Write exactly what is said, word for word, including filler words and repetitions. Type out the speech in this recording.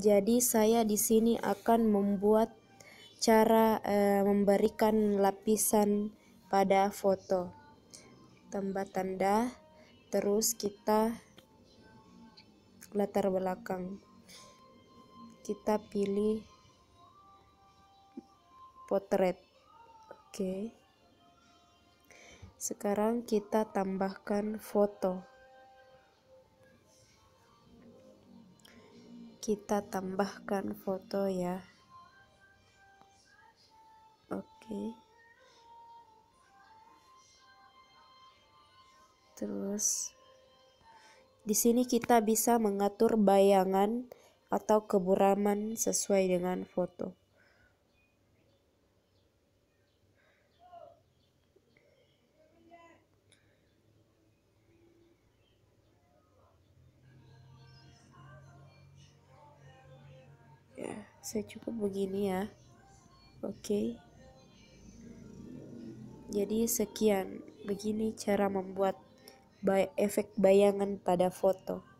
Jadi saya di sini akan membuat cara eh, memberikan lapisan pada foto. Tambah tanda, terus kita latar belakang. Kita pilih potret. Oke. Sekarang kita tambahkan foto. Kita tambahkan foto ya. Oke. Terus di sini kita bisa mengatur bayangan atau keburaman sesuai dengan foto. Ya, saya cukup begini ya. Oke. Jadi sekian, begini cara membuat bay- efek bayangan pada foto.